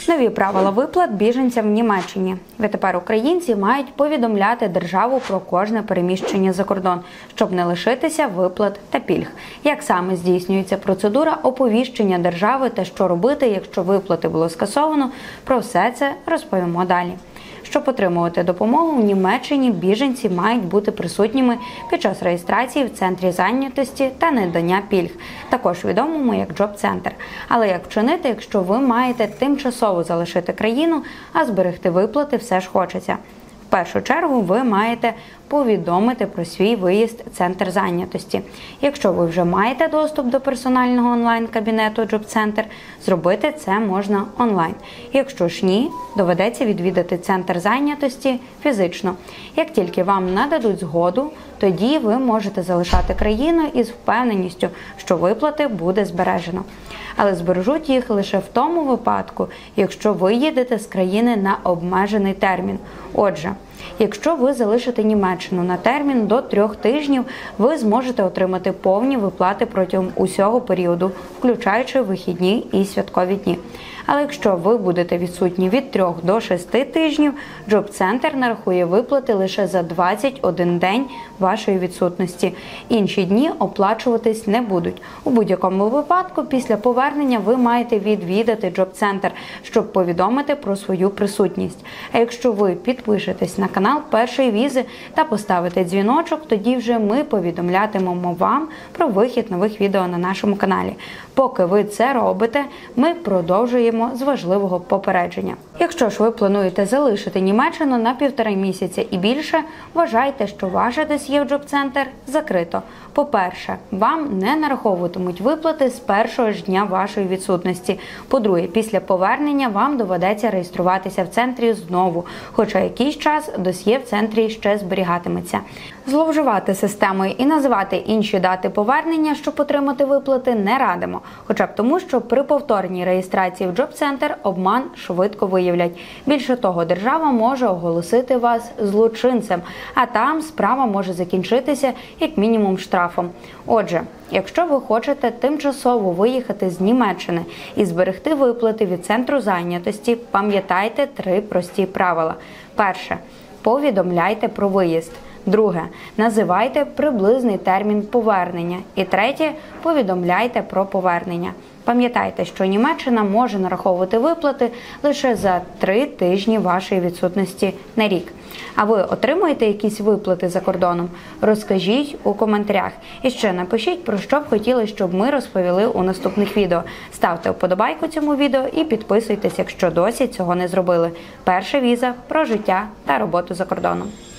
Нові правила виплат біженцям в Німеччині. Відтепер українці мають повідомляти державу про кожне переміщення за кордон, щоб не лишитися виплат та пільг. Як саме здійснюється процедура оповіщення держави та що робити, якщо виплати було скасовано, про все це розповімо далі. Щоб отримувати допомогу в Німеччині, біженці мають бути присутніми під час реєстрації в центрі зайнятості та надання пільг, також відомому як джоб-центр. Але як вчинити, якщо ви маєте тимчасово залишити країну, а зберегти виплати все ж хочеться? В першу чергу ви маєте повідомити про свій виїзд в центр зайнятості. Якщо ви вже маєте доступ до персонального онлайн-кабінету джоб-центр, зробити це можна онлайн. Якщо ж ні, доведеться відвідати центр зайнятості фізично. Як тільки вам нададуть згоду, тоді ви можете залишати країну із впевненістю, що виплати буде збережено. Але збережуть їх лише в тому випадку, якщо ви їдете з країни на обмежений термін. Отже, якщо ви залишите Німеччину на термін до 3 тижнів, ви зможете отримати повні виплати протягом усього періоду, включаючи вихідні і святкові дні. Але якщо ви будете відсутні від 3 до 6 тижнів, джоб-центр нарахує виплати лише за 21 день вашої відсутності. Інші дні оплачуватись не будуть. У будь-якому випадку, після повернення ви маєте відвідати джоб-центр, щоб повідомити про свою присутність. А якщо ви підпишетесь на канал першої візи та поставите дзвіночок, тоді вже ми повідомлятимемо вам про вихід нових відео на нашому каналі. Поки ви це робите, ми продовжуємо з важливого попередження. Якщо ж ви плануєте залишити Німеччину на 1,5 місяця і більше, вважайте, що ваше досьє в джоб-центр закрито. По-перше, вам не нараховуватимуть виплати з першого ж дня вашої відсутності. По-друге, після повернення вам доведеться реєструватися в центрі знову, хоча якийсь час досьє в центрі ще зберігатиметься. Зловживати системою і називати інші дати повернення, щоб отримати виплати, не радимо. Хоча б тому, що при повторній реєстрації в джоб-центр обман швидко виявлять. Більше того, держава може оголосити вас злочинцем, а там справа може закінчитися як мінімум штрафом. Отже, якщо ви хочете тимчасово виїхати з Німеччини і зберегти виплати від центру зайнятості, пам'ятайте 3 прості правила. Перше. Повідомляйте про виїзд. Друге. Називайте приблизний термін повернення. І третє. Повідомляйте про повернення. Пам'ятайте, що Німеччина може нараховувати виплати лише за 3 тижні вашої відсутності на рік. А ви отримуєте якісь виплати за кордоном? Розкажіть у коментарях. І ще напишіть, про що б хотіли, щоб ми розповіли у наступних відео. Ставте вподобайку цьому відео і підписуйтесь, якщо досі цього не зробили. Перша віза про життя та роботу за кордоном.